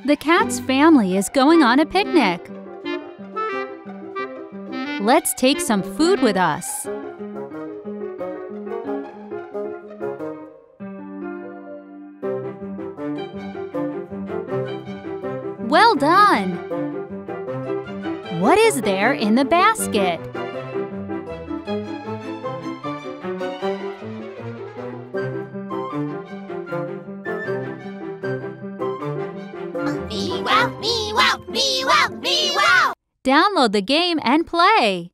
The cat's family is going on a picnic. Let's take some food with us. Well done! What is there in the basket? Meow, meow, meow, meow. Download the game and play!